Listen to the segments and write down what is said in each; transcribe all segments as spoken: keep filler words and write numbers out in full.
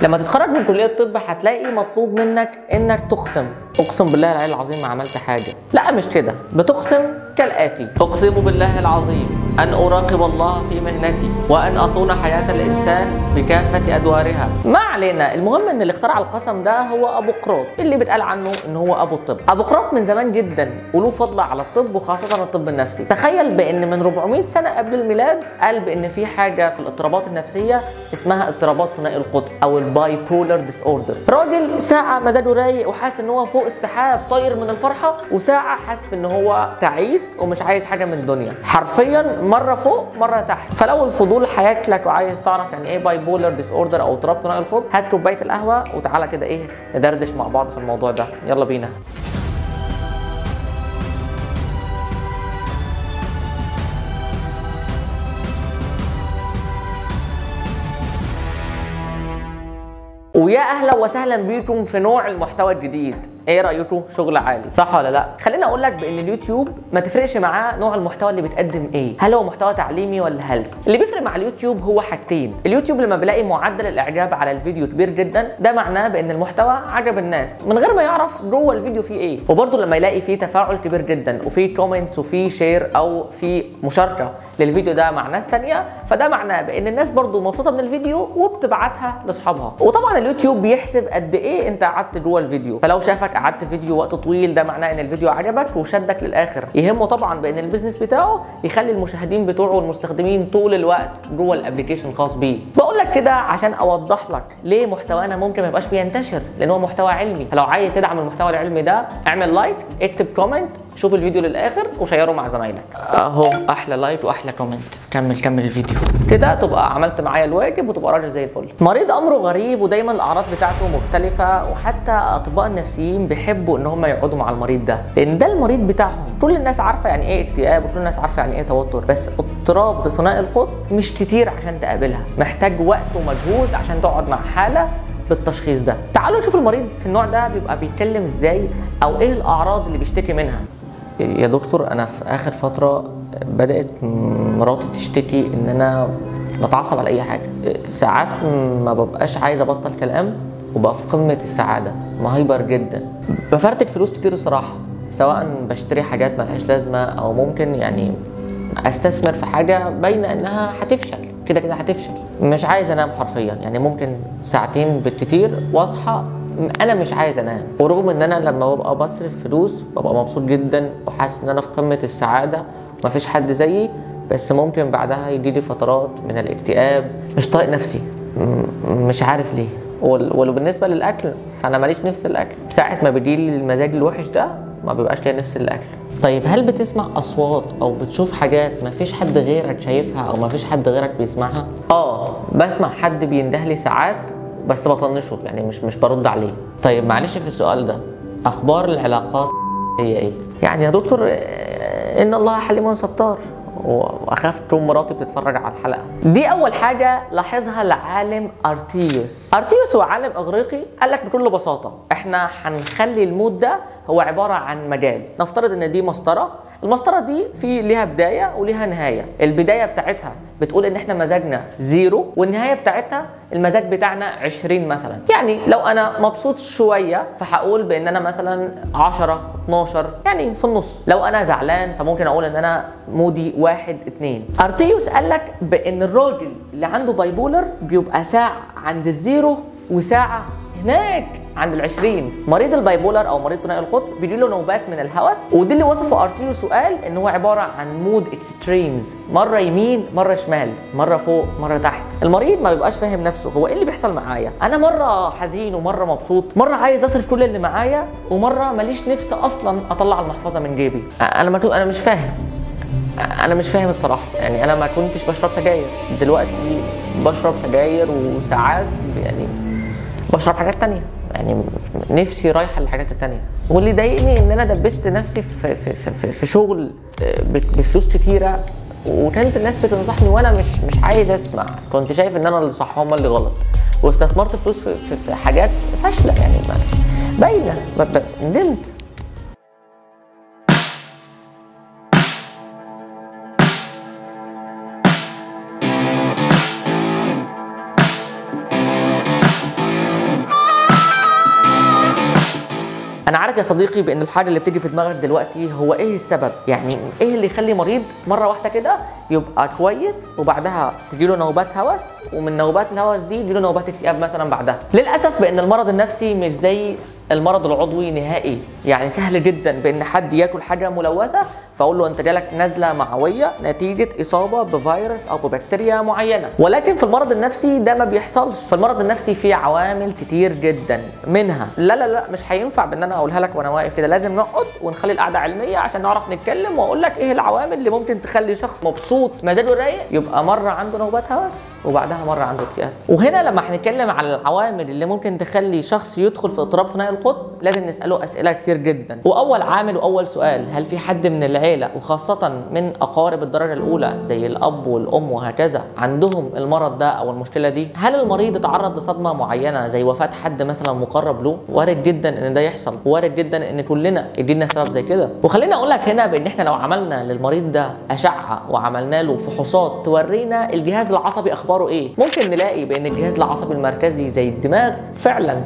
لما تتخرج من كليه الطب هتلاقي مطلوب منك انك تقسم. اقسم بالله العلي العظيم ما عملت حاجه. لا مش كده، بتقسم كالاتي: اقسم بالله العظيم ان اراقب الله في مهنتي وان اصون حياه الانسان بكافه ادوارها. ما علينا، المهم ان اللي اخترع القسم ده هو ابو قراط، اللي بيتقال عنه ان هو ابو الطب. ابو قراط من زمان جدا وله فضل على الطب وخاصه الطب النفسي. تخيل بان من أربعمائة سنه قبل الميلاد قال بان في حاجه في الاضطرابات النفسيه اسمها اضطرابات ثنائي القطب او الباي بولر ديس اوردر. راجل ساعه مزاجه رايق وحاسس ان هو فوق السحاب طاير من الفرحه، وساعه حاسس ان هو تعيس ومش عايز حاجه من الدنيا، حرفيا مره فوق مره تحت. فلو الفضول هياكلك وعايز تعرف يعني ايه باي بولر ديس اوردر او اضطراب ثنائي القطب، هات كوبايه القهوه وتعالى كده ايه ندردش مع بعض في الموضوع ده. يلا بينا. ويا اهلا وسهلا بيكم في نوع المحتوى الجديد. ايه رايكم؟ شغل عالي صح ولا لا؟ خليني اقول لك بان اليوتيوب ما تفرقش معاه نوع المحتوى اللي بتقدم ايه، هل هو محتوى تعليمي ولا هلس. اللي بيفرق مع اليوتيوب هو حاجتين: اليوتيوب لما بيلاقي معدل الاعجاب على الفيديو كبير جدا ده معناه بان المحتوى عجب الناس من غير ما يعرف جوه الفيديو فيه ايه، وبرده لما يلاقي فيه تفاعل كبير جدا وفيه كومنتس وفيه شير او فيه مشاركه للفيديو ده مع ناس ثانيه، فده معناه بان الناس برده مبسوطه من الفيديو وبتبعتها لاصحابها. وطبعا اليوتيوب بيحسب قد ايه انت قعدت جوه الفيديو، فلو شافك قعدت فيديو وقت طويل ده معناه ان الفيديو عجبك وشدك للاخر. يهمه طبعا بان البيزنس بتاعه يخلي المشاهدين بتوعه والمستخدمين طول الوقت جوه الابلكيشن الخاص بيه. بقول لك كده عشان اوضح لك ليه محتوانا ممكن ما يبقاش بينتشر، لان هو محتوى علمي. فلو عايز تدعم المحتوى العلمي ده اعمل لايك، اكتب كومنت، شوف الفيديو للاخر وشيره مع زمايلك. اهو احلى لايك واحلى كومنت. كمل كمل الفيديو كده تبقى عملت معايا الواجب وتبقى راجل زي الفل. مريض امره غريب ودايما الاعراض بتاعته مختلفه، وحتى اطباء النفسيين بيحبوا ان هم يقعدوا مع المريض ده لان ده المريض بتاعهم. كل الناس عارفه يعني ايه اكتئاب وكل الناس عارفه يعني ايه توتر، بس اضطراب ثنائي القطب مش كتير عشان تقابلها، محتاج وقت ومجهود عشان تقعد مع حاله بالتشخيص ده. تعالوا نشوف المريض في النوع ده بيبقى بيتكلم ازاي او ايه الاعراض اللي بيشتكي منها. يا دكتور انا في اخر فتره بدات مراتي تشتكي ان انا بتعصب على اي حاجه، ساعات ما ببقاش عايز ابطل كلام وبقى في قمه السعاده، مهايبر جدا، بفرتك فلوس كتير الصراحه، سواء بشتري حاجات ملهاش لازمه او ممكن يعني استثمر في حاجه باينه انها هتفشل، كده كده هتفشل. مش عايز انام حرفيا، يعني ممكن ساعتين بالكتير واصحى انا مش عايز انام. ورغم ان انا لما ببقى بصرف فلوس ببقى مبسوط جدا وحاسس ان انا في قمه السعاده ومفيش حد زيي، بس ممكن بعدها يجيلي فترات من الاكتئاب، مش طايق نفسي، مش عارف ليه. ولو بالنسبه للاكل فانا ماليش نفس الاكل، ساعه ما بيجيلي المزاج الوحش ده ما بيبقاش ليا نفس الاكل. طيب هل بتسمع اصوات او بتشوف حاجات مفيش حد غيرك شايفها او مفيش حد غيرك بيسمعها؟ اه بسمع حد بيندهلي ساعات بس بطنشه، يعني مش مش برد عليه. طيب معلش في السؤال ده، اخبار العلاقات هي ايه؟ يعني يا دكتور ان الله حليم ستار، واخاف تكون مراتي بتتفرج على الحلقه دي. اول حاجه لاحظها العالم ارتيوس. ارتيوس هو عالم اغريقي، قال لك بكل بساطه احنا هنخلي المود ده هو عباره عن مجال. نفترض ان دي مسطره، المسطره دي في ليها بدايه وليها نهايه. البدايه بتاعتها بتقول ان احنا مزاجنا زيرو، والنهايه بتاعتها المزاج بتاعنا عشرين مثلا. يعني لو انا مبسوط شويه فهقول بان انا مثلا عشرة اتناشر، يعني في النص. لو انا زعلان فممكن اقول ان انا مودي واحد اتنين. ارتيوس قال لك بان الراجل اللي عنده بايبولر بيبقى ساعه عند الزيرو وساعه هناك عند العشرين. مريض البايبولر او مريض ثنائي القطب بيجي له نوبات من الهوس، ودي اللي وصفه ارتيوس وقال ان هو عباره عن مود اكستريمز، مره يمين مره شمال، مره فوق مره تحت. المريض ما بيبقاش فاهم نفسه، هو ايه اللي بيحصل معايا؟ انا مره حزين ومره مبسوط، مره عايز اصرف كل اللي معايا ومره ماليش نفس اصلا اطلع المحفظه من جيبي. انا ما انا مش فاهم انا مش فاهم الصراحه. يعني انا ما كنتش بشرب سجاير، دلوقتي بشرب سجاير وساعات يعني بشرب حاجات تانية، يعني نفسي رايحه للحاجات التانية. واللي ضايقني ان انا دبست نفسي في في في, في شغل بفلوس كتيره، وكانت الناس بتنصحني وانا مش مش عايز اسمع، كنت شايف ان انا اللي صح هم اللي غلط، واستثمرت فلوس في, في, في حاجات فاشله يعني باينه، ندمت. انا عارف يا صديقي بان الحاجه اللي بتيجي في دماغك دلوقتي هو ايه السبب، يعني ايه اللي يخلي مريض مره واحده كده يبقى كويس وبعدها تجيله نوبات هوس، ومن نوبات الهوس دي يجيله نوبات اكتئاب مثلا بعدها. للاسف بان المرض النفسي مش زي المرض العضوي نهائي، يعني سهل جدا بان حد ياكل حاجه ملوثه فاقول له انت جالك نزله معويه نتيجه اصابه بفيروس او ببكتيريا معينه، ولكن في المرض النفسي ده ما بيحصلش. في المرض النفسي فيه عوامل كتير جدا، منها لا لا لا مش هينفع بان انا اقولها لك وانا واقف كده، لازم نقعد ونخلي القعده علميه عشان نعرف نتكلم واقول لك ايه العوامل اللي ممكن تخلي شخص مبسوط مزاجه رايق يبقى مره عنده نوبات هوس وبعدها مره عنده اكتئاب. وهنا لما هنتكلم على العوامل اللي ممكن تخلي شخص يدخل في اضطراب ثنائي القطب لازم نساله اسئله كتير جدا. واول عامل واول سؤال، هل في حد من العيله وخاصه من اقارب الدرجه الاولى زي الاب والام وهكذا عندهم المرض ده او المشكله دي؟ هل المريض اتعرض لصدمه معينه زي وفاه حد مثلا مقرب له؟ وارد جدا ان ده يحصل، وارد جدا ان كلنا يجينا سبب زي كده. وخليني اقول لك هنا بان احنا لو عملنا للمريض ده اشعه وعملنا له فحوصات تورينا الجهاز العصبي اخباره ايه، ممكن نلاقي بان الجهاز العصبي المركزي زي الدماغ فعلا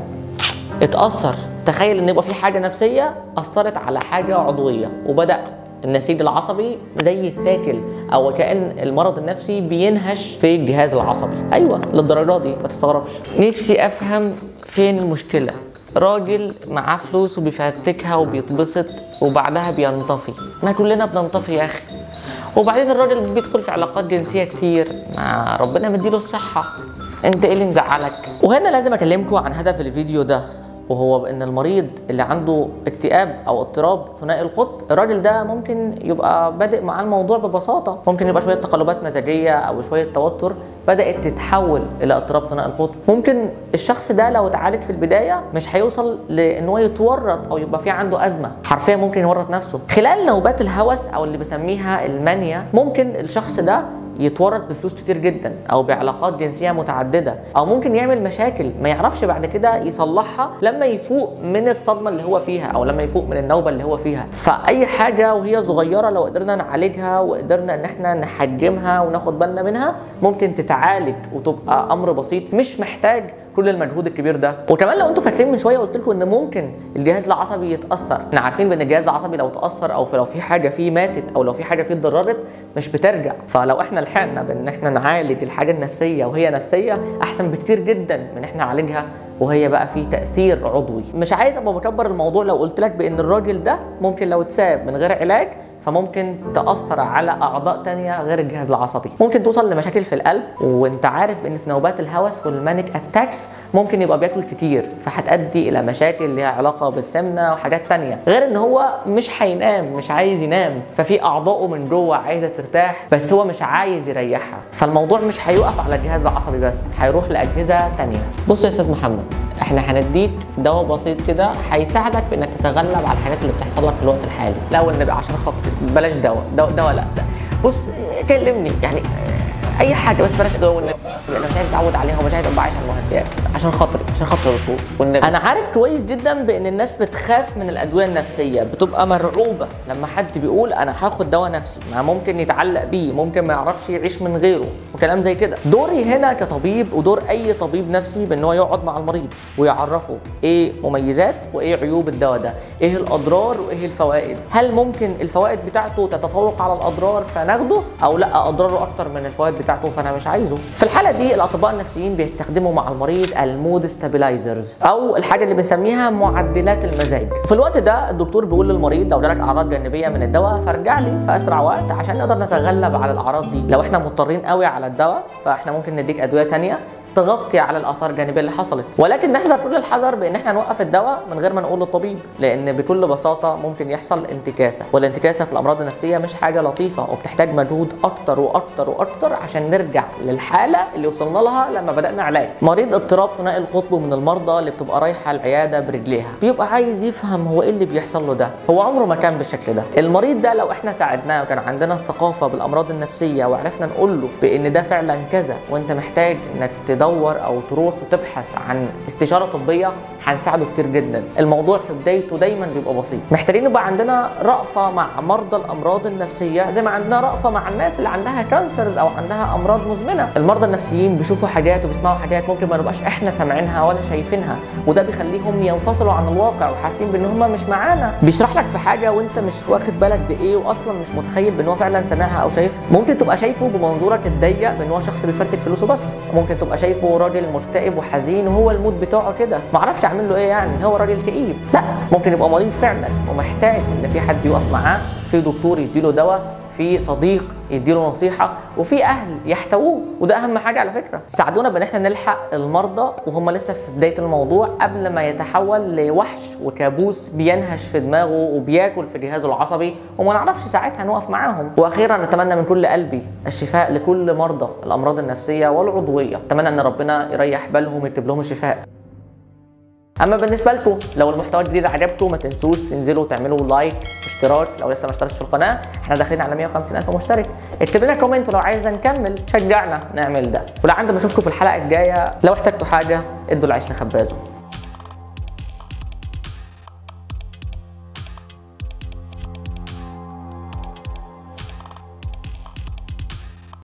اتاثر. تخيل ان يبقى في حاجه نفسيه اثرت على حاجه عضويه وبدا النسيج العصبي زي يتاكل، او كأن المرض النفسي بينهش في الجهاز العصبي. ايوه للدرجه دي، ما تستغربش. نفسي افهم فين المشكله. راجل معاه فلوس وبيفرتكها وبيتبسط وبعدها بينطفي، ما كلنا بننطفي يا اخي. وبعدين الراجل بيدخل في علاقات جنسيه كتير، ما ربنا مديله الصحه، انت ايه اللي مزعلك؟ وهنا لازم اكلمكم عن هدف الفيديو ده، وهو ان المريض اللي عنده اكتئاب او اضطراب ثنائي القطب، الراجل ده ممكن يبقى بادئ معاه الموضوع ببساطه، ممكن يبقى شويه تقلبات مزاجيه او شويه توتر بدات تتحول الى اضطراب ثنائي القطب. ممكن الشخص ده لو اتعالج في البدايه مش هيوصل لان هو يتورط او يبقى في عنده ازمه، حرفيا ممكن يورط نفسه. خلال نوبات الهوس او اللي بسميها المانيا ممكن الشخص ده يتورط بفلوس كتير جدا او بعلاقات جنسيه متعدده، او ممكن يعمل مشاكل ما يعرفش بعد كده يصلحها لما يفوق من الصدمه اللي هو فيها او لما يفوق من النوبه اللي هو فيها. فاي حاجه وهي صغيره لو قدرنا نعالجها وقدرنا ان احنا نحجمها وناخد بالنا منها ممكن تتعالج وتبقى امر بسيط مش محتاج كل المجهود الكبير ده. وكمان لو انتوا فاكرين من شويه قلت لكم ان ممكن الجهاز العصبي يتاثر، احنا عارفين بان الجهاز العصبي لو تاثر او لو في حاجه فيه ماتت او لو في حاجه فيه اتضررت مش بترجع. فلو احنا لحقنا بان احنا نعالج الحاجه النفسيه وهي نفسيه احسن بكتير جدا من احنا نعالجها وهي بقى في تاثير عضوي. مش عايز ابقى بكبر الموضوع لو قلت لك بان الراجل ده ممكن لو اتساب من غير علاج فممكن تاثر على اعضاء تانية غير الجهاز العصبي، ممكن توصل لمشاكل في القلب. وانت عارف بان في نوبات الهوس والمانيك اتاكس ممكن يبقى بياكل كتير فهتؤدي الى مشاكل ليها علاقه بالسمنه وحاجات تانية، غير ان هو مش هينام، مش عايز ينام، ففي اعضائه من جوه عايزه ترتاح بس هو مش عايز يريحها. فالموضوع مش هيقف على الجهاز العصبي بس، هيروح لاجهزه تانية. بص يا استاذ محمد، احنا هنديك دواء بسيط كده هيساعدك بانك تتغلب على الحاجات اللي بتحصل لك في الوقت الحالي. لا والنبي عشان خاطري بلاش دواء، دواء دواء لا ده. بص كلمني يعني اي حاجه بس بلاش دواء والنبي، انا مش عايز اتعود عليها ومش عايز ابقى عايش على المهدئات عشان خاطري، عشان خاطر الدكتور والنبي. انا عارف كويس جدا بان الناس بتخاف من الادويه النفسيه، بتبقى مرعوبه لما حد بيقول انا هاخد دواء نفسي، ما ممكن يتعلق بيه، ممكن ما يعرفش يعيش من غيره وكلام زي كده. دوري هنا كطبيب ودور اي طبيب نفسي بان هو يقعد مع المريض ويعرفه ايه مميزات وايه عيوب الدواء ده، ايه الاضرار وايه الفوائد، هل ممكن الفوائد بتاعته تتفوق على الاضرار فناخده، او لا اضراره اكتر من الفوائد بتاعته فانا مش عايزه. في الحاله دي الاطباء النفسيين بيستخدموا مع المريض المود ستابلايزرز او الحاجه اللي بنسميها معدلات المزاج. في الوقت ده الدكتور بيقول للمريض لو جالك اعراض جانبيه من الدواء فارجع لي في اسرع وقت عشان نقدر نتغلب على الاعراض دي. لو احنا مضطرين قوي على الدواء فاحنا ممكن نديك ادويه ثانيه تغطي على الاثار الجانبيه اللي حصلت، ولكن نحذر كل الحذر بان احنا نوقف الدواء من غير ما نقول للطبيب، لان بكل بساطه ممكن يحصل انتكاسه، والانتكاسه في الامراض النفسيه مش حاجه لطيفه وبتحتاج مجهود اكتر واكتر واكتر عشان نرجع للحاله اللي وصلنا لها لما بدانا علاج. مريض اضطراب ثنائي القطب من المرضى اللي بتبقى رايحه العياده برجليها، بيبقى عايز يفهم هو ايه اللي بيحصل له ده، هو عمره ما كان بالشكل ده. المريض ده لو احنا ساعدناه وكان عندنا الثقافه بالامراض النفسيه وعرفنا نقول له بان ده فعلا كذا وانت محتاج انك تدور او تروح وتبحث عن استشاره طبيه هنساعده كتير جدا. الموضوع في بدايته دايما بيبقى بسيط. محتاجين يبقى عندنا رأفه مع مرضى الامراض النفسيه زي ما عندنا رأفه مع الناس اللي عندها كانسرز او عندها امراض مزمنه. المرضى النفسيين بيشوفوا حاجات وبيسمعوا حاجات ممكن ما نبقاش احنا سامعينها ولا شايفينها، وده بيخليهم ينفصلوا عن الواقع وحاسين بان هم مش معانا. بيشرح لك في حاجه وانت مش واخد بالك ده ايه، واصلا مش متخيل بان هو فعلا سامعها او شايفها. ممكن تبقى شايفه بمنظورك الضيق بان هو شخص بيفرتك فلوسه بس، ممكن تبقى شايفه راجل مكتئب وحزين وهو المود بتاعه كده، معرفش اعمل له ايه يعني، هو راجل كئيب. لا، ممكن يبقى مريض فعلا ومحتاج ان في حد يقف معاه، في دكتور يديله دواء، في صديق يديله نصيحه، وفي اهل يحتووه، وده اهم حاجه على فكره. ساعدونا بان احنا نلحق المرضى وهم لسه في بدايه الموضوع قبل ما يتحول لوحش وكابوس بينهش في دماغه وبياكل في جهازه العصبي وما نعرفش ساعتها نقف معاهم. واخيرا نتمنى من كل قلبي الشفاء لكل مرضى الامراض النفسيه والعضويه، اتمنى ان ربنا يريح بالهم ويكتب لهم الشفاء. اما بالنسبه لكم لو المحتوى الجديد عجبكم ما تنسوش تنزلوا تعملوا لايك اشتراك لو لسه ما اشتركتش في القناه، احنا داخلين على مية وخمسين ألف مشترك. اكتب لنا كومنت ولو عايزنا نكمل، شجعنا نعمل ده. ولعند ما اشوفكم في الحلقه الجايه لو احتجتوا حاجه ادوا العيش لخبازه.